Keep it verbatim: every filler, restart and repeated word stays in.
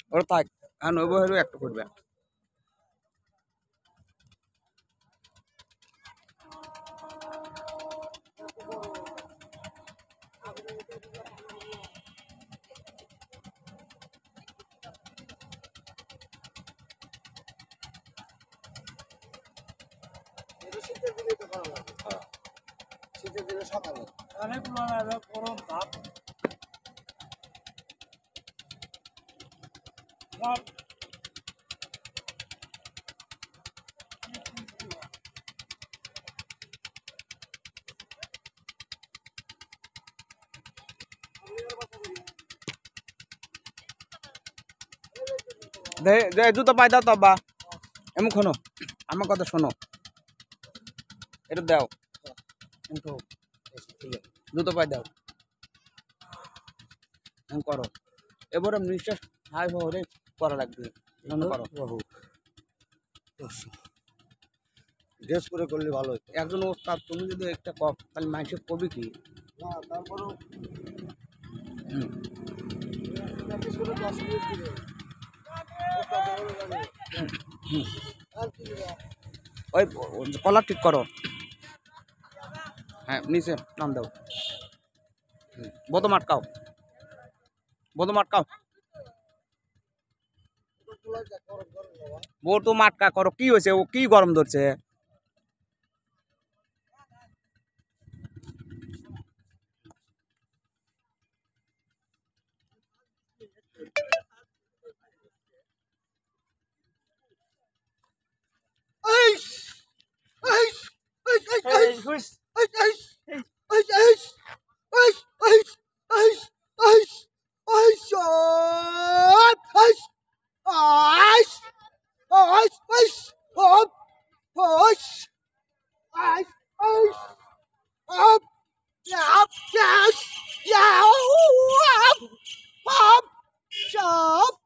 ওর থাক আর নইব হইলো একটা করবে শীতের দিনে তো করা লাগে শীতের দিনে সকালে অনেক গরম ভাব দে দে জুতো পাই দাও তো আব্বা এমন শোনো আমার কথা শোনো এটা দাও কিন্তু জুতো পাই দাও এমন করো এবারে নিশ্বাস হাই হরে করা লাগবে এমন করো বাবু ড্রেস করে করলে ভালো হতো একজন ওস্তাদ তুমি যদি একটা কপ তাহলে মানুষের কবি কি না তারপরেও হুম প্র্যাকটিস করে দশ মিনিট দিবে ওটা ভালো লাগে আর কি ওই কলার ঠিক করো হ্যাঁ নিচে নাম দাও বোতম আটকাও বোতম আটকাও বোতম আটকা করো কি হয়েছে ও কি গরম ধরছে Stop!